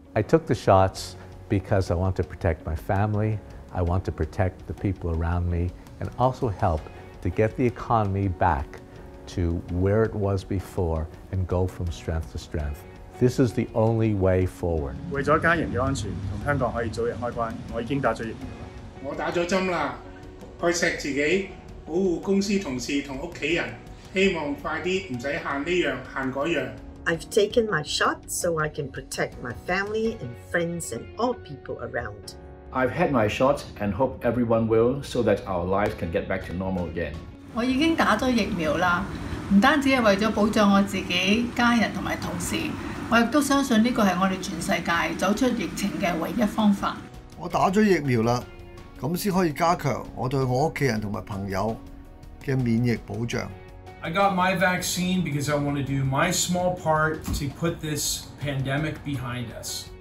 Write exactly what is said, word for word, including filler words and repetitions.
I took the shots because I want to protect my family, I want to protect the people around me, and also help to get the economy back to where it was before and go from strength to strength. This is the only way forward. 為咗家人嘅安全，同香港可以早日開關，我已經打咗疫苗啦。 我打咗針啦，愛錫自己，保護公司同事同屋企人，希望快啲唔使限呢樣限嗰樣。 I've taken my shot so I can protect my family and friends and all people around. I've had my shot and hope everyone will so that our lives can get back to normal again. 我已經打咗疫苗啦，唔單止係為咗保障我自己、家人同埋同事，我亦都相信呢個係我哋全世界走出疫情嘅唯一方法。 我打咗疫苗啦，咁先可以加強我對我屋企人同埋朋友嘅免疫保障。 I got my vaccine because I want to do my small part to put this pandemic behind us.